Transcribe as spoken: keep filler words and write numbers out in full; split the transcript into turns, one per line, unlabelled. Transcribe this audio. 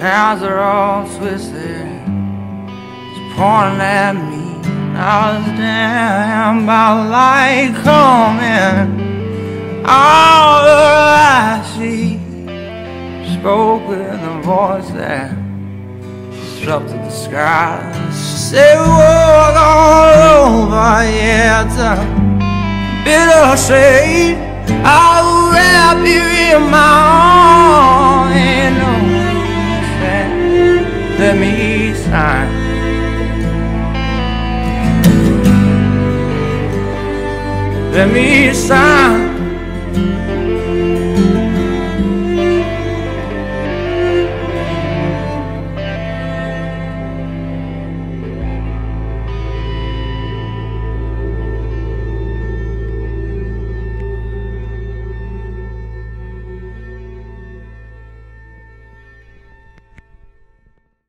eyes are all twisted, it's pointing at me. I was damn about light coming. All the lies she spoke with a voice that disrupted the sky. She said we walk all over, yeah, it's a bitter shade. I will wrap you in my arms. Ain't no stand. Let me sign. Let me sign.